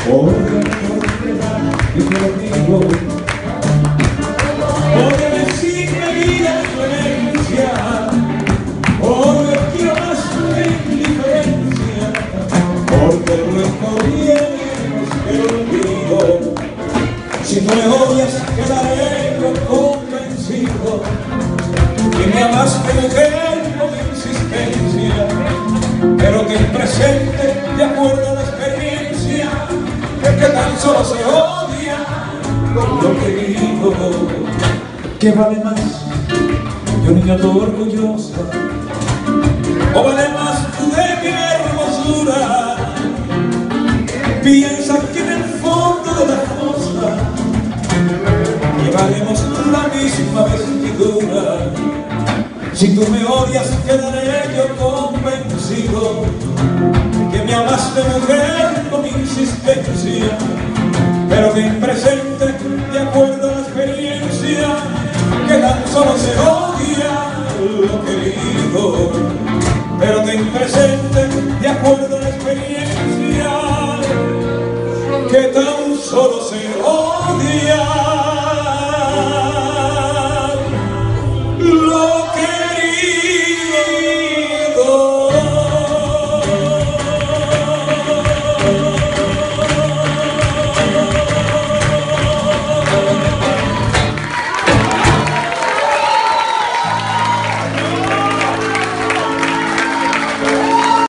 por la y conmigo. Porque decirme vida tu herencia, porque quiero más tu indiferencia, porque nuestro bien que olvido. Si tú me odias, quedaré yo convencido que me amaste, mujer, con insistencia, pero que el presente, de acuerdo a la experiencia, es que tan solo se odia con lo querido. ¿Qué vale más que un niño todo orgullosa? ¿O vale más tú de mi hermosura? Piensa que en el fondo de la cosa llevaremos la misma vestidura. Si tú me odias, quedaré yo convencido que me amaste, mujer, con insistencia, pero que en presente, de acuerdo a la experiencia, que tan solo se odia lo querido, pero que en presente, de acuerdo a la experiencia, que tan solo se odia